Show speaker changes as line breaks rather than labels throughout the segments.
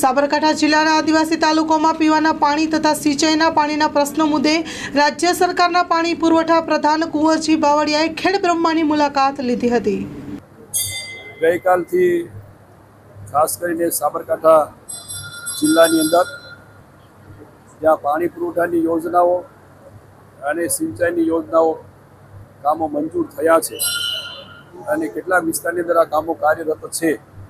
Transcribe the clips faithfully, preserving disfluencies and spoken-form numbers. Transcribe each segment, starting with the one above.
સાબરકાંઠા જિલ્લાના આદિવાસી તાલુકાઓમાં પીવાના પાણી તથા સિંચાઈના પાણીના પ્રશ્નો મુદ્દે રાજ્ય સરકારના પાણી પુરવઠા પ્રધાન કુંવરજી બાવળિયાએ ખેડબ્રહ્માની મુલાકાત લીધી હતી।
ગઈકાલથી ખાસ કરીને સાબરકાંઠા જિલ્લાની અંદર જ્યાં પાણી પુરવઠાની યોજનાઓ અને સિંચાઈની યોજનાઓ કામો મંજૂર થયા છે અને કેટલાક વિસ્તારની અંદર આ કામો કાર્યરત છે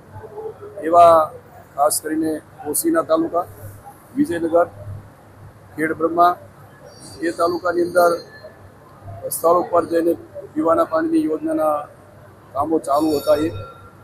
એવા ખાસ કરીને કોસીના તાલુકા, વિજયનગર, ખેડબ્રહ્મા એ તાલુકાની અંદર સ્થળ ઉપર જઈને પીવાના પાણીની યોજનાના કામો ચાલુ હતા એ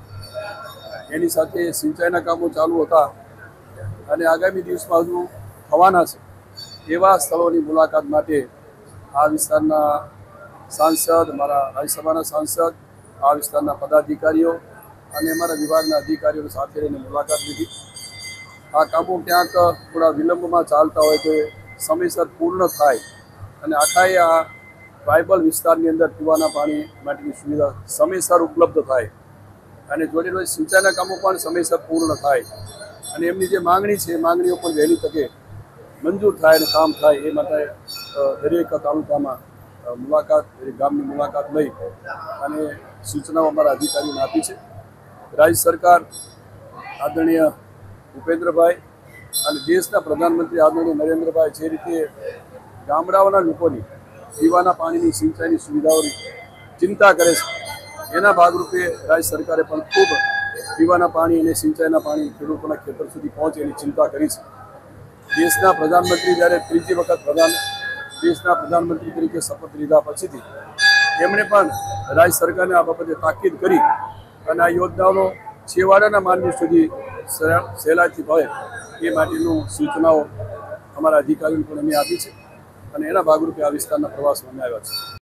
એની સાથે સિંચાઈના કામો ચાલુ હતા અને આગામી દિવસમાં હજુ થવાના છે એવા સ્થળોની મુલાકાત માટે આ વિસ્તારના સાંસદ, મારા રાજ્યસભાના સાંસદ, આ વિસ્તારના પદાધિકારીઓ અને અમારા વિભાગના અધિકારીઓ સાથે રહીને મુલાકાત લીધી। આ કામો ક્યાંક થોડા વિલંબમાં ચાલતા હોય તો સમયસર પૂર્ણ થાય અને આખાએ આ ટ્રાઇબલ વિસ્તારની અંદર પીવાના પાણી માટેની સુવિધા સમયસર ઉપલબ્ધ થાય અને જોડે જોડે સિંચાઈના કામો પણ સમયસર પૂર્ણ થાય અને એમની જે માંગણી છે એ માંગણીઓ પણ વહેલી તકે મંજૂર થાય અને કામ થાય એ માટે દરેક તાલુકામાં મુલાકાત, દરેક ગામની મુલાકાત લઈ અને સૂચનાઓ અમારા અધિકારીઓને આપી છે। રાજ્ય સરકાર આદરણીય ભૂપેન્દ્રભાઈ અને દેશના પ્રધાનમંત્રી આદરણીય નરેન્દ્રભાઈ જે રીતે ગામડાઓના લોકોની પીવાના પાણીની સિંચાઈની સુવિધાઓની ચિંતા કરે છે એના ભાગરૂપે રાજ્ય સરકારે પણ ખૂબ પીવાના પાણી અને સિંચાઈના પાણી ખેડૂતોના ખેતર સુધી પહોંચે એની ચિંતા કરી છે। દેશના પ્રધાનમંત્રી જ્યારે ત્રીજી વખત પ્રધાન દેશના પ્રધાનમંત્રી તરીકે શપથ લીધા પછીથી એમણે પણ રાજ્ય સરકારને આ બાબતે તાકીદ કરી અને આ યોજનાઓનો છેવાડાના માનવી સુધી સહેલાઈથી મળે એ માટેનું સૂચનાઓ અમારા અધિકારીઓને પણ અમે આપી છે અને એના ભાગરૂપે આ વિસ્તારના પ્રવાસમાં અમે આવ્યા છે।